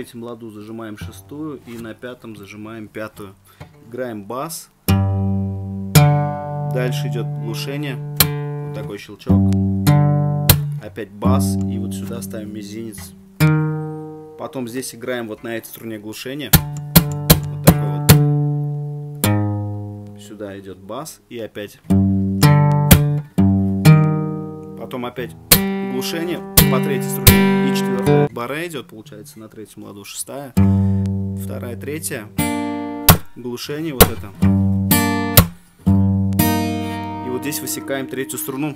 третьем ладу зажимаем шестую и на пятом зажимаем пятую. Играем бас. Дальше идет глушение. Вот такой щелчок. Опять бас. И вот сюда ставим мизинец. Потом здесь играем вот на этой струне глушения. Вот такой вот. Сюда идет бас. И опять. Потом опять глушение по третьей струне. И четвертая бара идет, получается, на третьем ладу. Шестая. Вторая, третья. Глушение вот это. И вот здесь высекаем третью струну.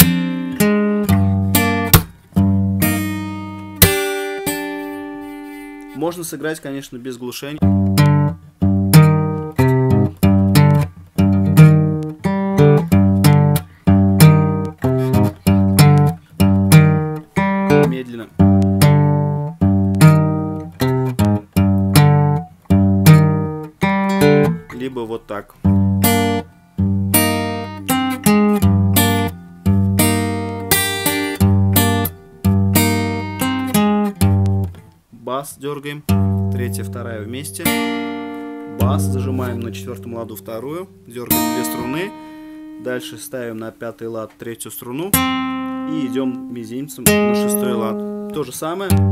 Можно сыграть, конечно, без глушения. Медленно. Либо вот так. Бас дергаем, третья, вторая вместе, бас, зажимаем на четвертом ладу вторую, дергаем две струны, дальше ставим на пятый лад третью струну и идем мизинцем на шестой лад. То же самое.